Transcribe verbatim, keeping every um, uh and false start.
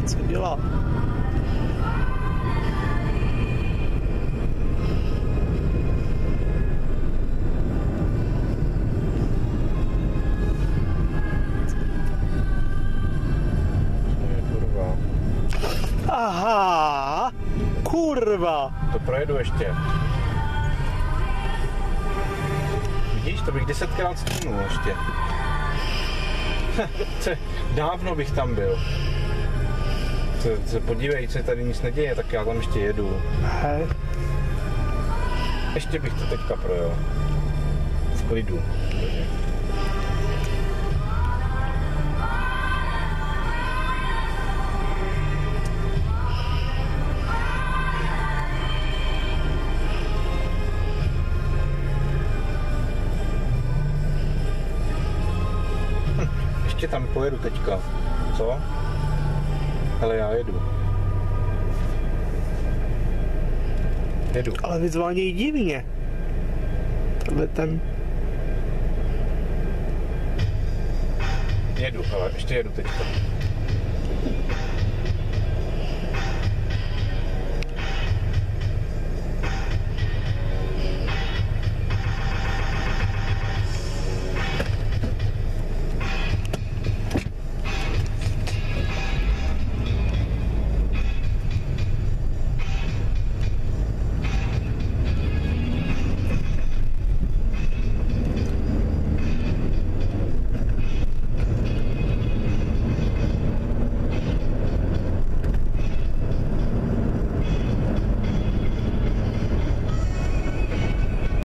co dělá? Kurva. Aha, kurva. To projedu ještě. Vidíš, to bych desetkrát stínul ještě. Dávno bych tam byl. Se, se podívej, se tady nic neděje, tak já tam ještě jedu. Hej. Ještě bych to teďka projel. V klidu. Hm, ještě tam pojedu teďka. Co? Ale já jedu. Jedu. Ale vyzvánějí divně. Tohle ten... Jedu, ale ještě jedu teďka.